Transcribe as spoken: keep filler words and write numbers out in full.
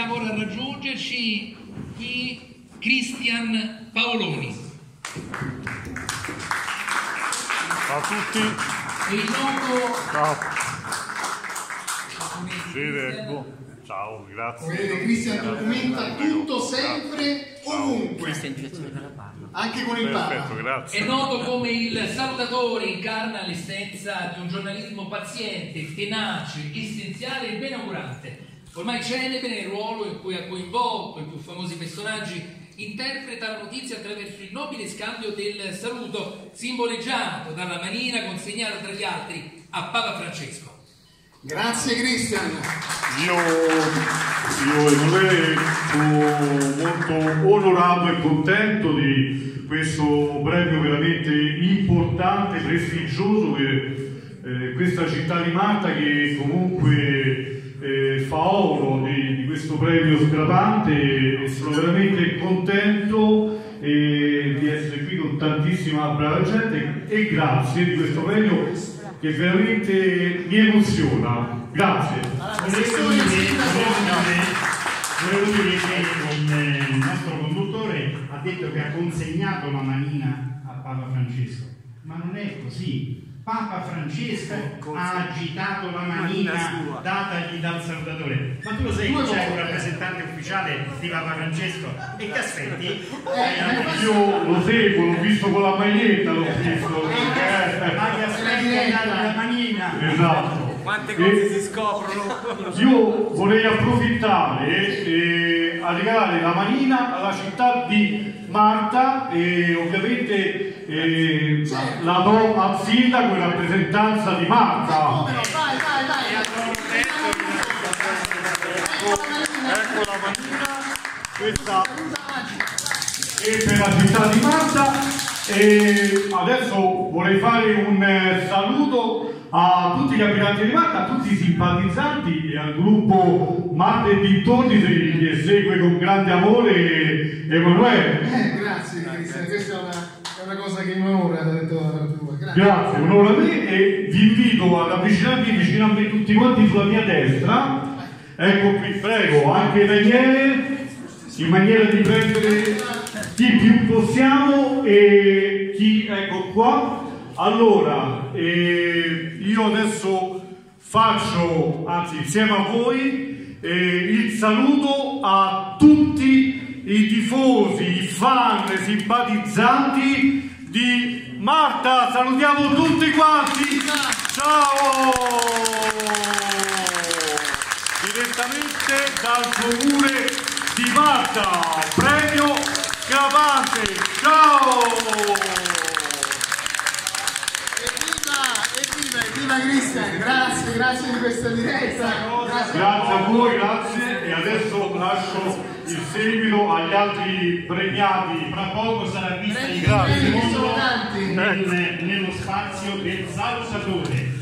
Ora a raggiungerci qui Cristian Paoloni. Ciao a tutti. E il noto... Ciao. Ecco. Ciao, grazie. Vedete, Cristian documenta tutto sempre, ovunque. Anche con il Papa. Perfetto, grazie. È noto come il salutatore, incarna l'essenza di un giornalismo paziente, tenace, essenziale e benaugurante. Ormai celebre nel ruolo in cui ha coinvolto i più famosi personaggi, interpreta la notizia attraverso il nobile scambio del saluto, simboleggiato dalla manina consegnata tra gli altri a Papa Francesco. Grazie Cristian. Io, io Emanuele, sono molto onorato e contento di questo premio veramente importante, prestigioso per eh, questa città di Malta, che comunque eh, fa oro di, di questo premio scrapante, e sono veramente contento eh, di essere qui con tantissima brava gente, e grazie di questo premio che veramente mi emoziona. Grazie. Volevo dire che il nostro conduttore ha detto che ha consegnato la manina a Papa Francesco, ma non è così. Papa Francesco ha agitato la manina datagli dal salutatore. Ma tu lo sai che c'è un rappresentante ufficiale di Papa Francesco? E che aspetti? Eh, Io lo seguo, l'ho visto con la maglietta, l'ho visto. Ma che aspetti la manina? Esatto. Quante cose E si scoprono? io vorrei approfittare e a regalare la manina alla città di Malta, e ovviamente eh, la do al sindaco in rappresentanza di Malta. Come no? Vai, vai, vai. Ecco la manina, questa è per la città di Malta. E adesso vorrei fare un eh, saluto a tutti gli abitanti di Malta, a tutti i simpatizzanti e al gruppo Malta e dintorni che segue con grande amore Emanuele. Eh, grazie Cristian, questa è una, è una cosa che mi onora, ha detto la tua. Grazie. Grazie, un onore a me, e vi invito ad avvicinarvi vicino a me tutti quanti sulla mia destra. Ecco qui, prego, anche Daniele, in maniera di prendere chi più possiamo, e chi, ecco qua. Allora, eh, io adesso faccio, anzi insieme a voi, eh, il saluto a tutti i tifosi, i fan, i simpatizzanti di Malta. Salutiamo tutti quanti. Ciao! Direttamente dal comune di Malta, premio scrapante. Ciao! Evviva, evviva Cristian, grazie, grazie di questa diretta. Grazie, Grazie a voi, grazie, e adesso lascio il seguito agli altri premiati. Fra poco sarà vista in Grazie. grande Sono tanti. nel, nello spazio del salutatore.